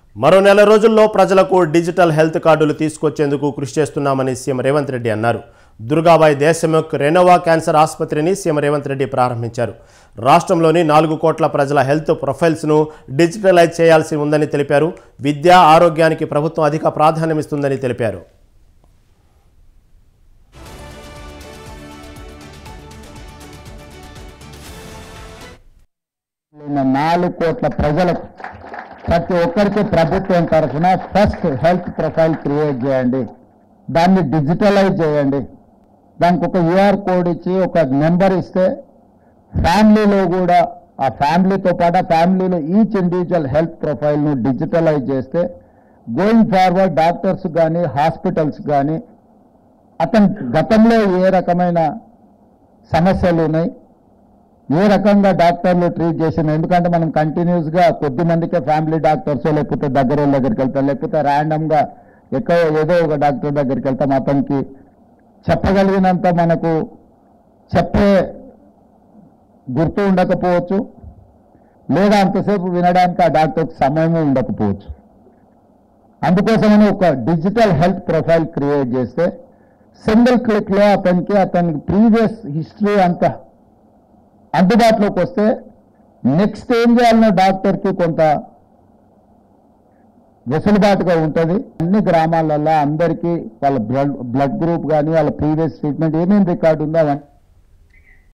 మరో నెల రోజుల్లో ప్రజలకు డిజిటల్ హెల్త్ కార్డులు తీసుకొచ్చేందుకు కృషి చేస్తున్నామని సీఎం రేవంత్ రెడ్డి అన్నారు. దుర్గాబాయి దేశముఖ్ రెనోవా క్యాన్సర్ ఆసుపత్రిని సీఎం రేవంత్ రెడ్డి ప్రారంభించారు. రాష్ట్రంలోని 4 కోట్ల ప్రజల హెల్త్ ప్రొఫైల్స్ను డిజిటలైజ్ చేయాల్సి ఉందని తెలిపారు. విద్య, ఆరోగ్యానికి ప్రభుత్వం అధిక ప్రాధాన్యమిస్తుందని తెలిపారు. 4 కోట్ల ప్రజలకు ప్రతి ఒక్కరికి ప్రభుత్వం తరఫున ఫస్ట్ హెల్త్ ప్రొఫైల్ క్రియేట్ చేయండి, దాన్ని డిజిటలైజ్ చేయండి. దానికి ఒక యూఆర్ కోడ్ ఇచ్చి ఒక నెంబర్ ఇస్తే ఫ్యామిలీలో కూడా ఆ ఫ్యామిలీతో పాటు ఫ్యామిలీలో ఈచ్ ఇండివిజువల్ హెల్త్ ప్రొఫైల్ను డిజిటలైజ్ చేస్తే గోయింగ్ ఫార్వర్డ్ డాక్టర్స్ కానీ హాస్పిటల్స్ కానీ అతను గతంలో ఏ రకమైన సమస్యలు ఉన్నాయి, ఏ రకంగా డాక్టర్లు ట్రీట్ చేసిన, ఎందుకంటే మనం కంటిన్యూస్గా కొద్ది మందికే ఫ్యామిలీ డాక్టర్స్ లేకపోతే దగ్గర దగ్గరికి వెళ్తాం, లేకపోతే ర్యాండమ్గా ఏదో ఒక డాక్టర్ దగ్గరికి వెళ్తాం. అతనికి చెప్పగలిగినంత మనకు చెప్పే గుర్తు ఉండకపోవచ్చు, లేదా అంతసేపు వినడానికి ఆ డాక్టర్కి సమయము ఉండకపోవచ్చు. అందుకోసమని ఒక డిజిటల్ హెల్త్ ప్రొఫైల్ క్రియేట్ చేస్తే సింగిల్ క్లిక్లో అతనికి ప్రీవియస్ హిస్టరీ అంతా అందుబాటులోకి వస్తే నెక్స్ట్ ఏం చేయాలన్న డాక్టర్కి కొంత వెసులుబాటుగా ఉంటుంది. అన్ని గ్రామాలలో అందరికీ వాళ్ళ బ్లడ్ గ్రూప్ కానీ వాళ్ళ ప్రీవియస్ ట్రీట్మెంట్ ఏమేమి రికార్డు ఉందో అవన్నీ